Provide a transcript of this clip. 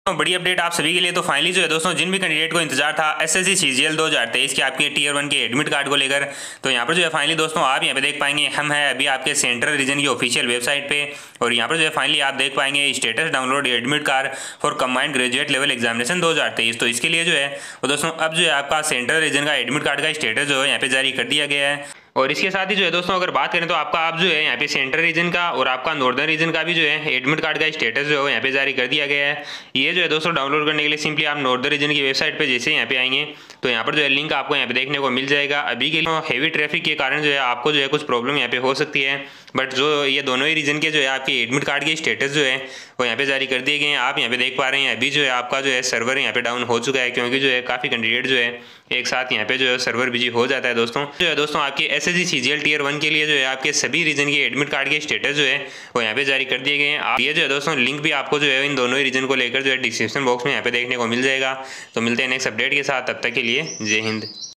बड़ी अपडेट आप सभी के लिए। तो फाइनली जो है दोस्तों, जिन भी कैंडिडेट को इंतजार था एसएससी सीजीएल 2023 के आपके टीयर 1 के एडमिट कार्ड को लेकर, तो यहाँ पर जो है फाइनली दोस्तों आप यहाँ पे देख पाएंगे हम है अभी आपके सेंट्रल रीजन की ऑफिशियल वेबसाइट पे। और यहाँ पर जो है फाइनली आप देख पाएंगे status download admit card for combined graduate level examination 2023। तो इसके लिए जो है वो दोस्तों अब जो है आपका सेंट्रल रीजन का एडमिट कार्ड का स्टेटस जो है यहाँ पे जारी कर दिया गया है। और इसके साथ ही जो है दोस्तों अगर बात करें तो आपका आप जो है यहाँ पे सेंट्रल रीजन का और आपका नॉर्दर्न रीजन का भी जो है एडमिट कार्ड का स्टेटस जो है यहाँ पे जारी कर दिया गया है। ये जो है दोस्तों डाउनलोड करने के लिए सिंपली आप नॉर्दर्न रीजन की वेबसाइट पे जैसे यहाँ पे आएंगे तो यहाँ पर जो है लिंक आपको यहाँ पे देखने को मिल जाएगा। अभी के लिए हेवी ट्रैफिक के कारण जो है आपको जो है कुछ प्रॉब्लम यहाँ पे हो सकती है, बट जो ये दोनों ही रीजन के जो है आपके एडमिट कार्ड के स्टेटस जो है वो यहाँ पे जारी कर दिए गए हैं। आप यहाँ पे देख पा रहे हैं अभी जो है आपका जो है सर्वर यहाँ पे डाउन हो चुका है, क्योंकि जो है काफ़ी कैंडिडेट जो है एक साथ यहाँ पे जो है सर्वर बिजी हो जाता है। दोस्तों जो है दोस्तों आपके एसएससी सीजीएल टीयर 1 के लिए जो है आपके सभी रीजन के एडमिट कार्ड के स्टेटस जो है वो यहाँ पे जारी कर दिए गए हैं। ये जो है दोस्तों लिंक भी आपको जो है इन दोनों ही रीजन को लेकर जो है डिस्क्रिप्शन बॉक्स में यहाँ पे देखने को मिल जाएगा। तो मिलते हैं नेक्स्ट अपडेट के साथ, तब तक के लिए जय हिंद।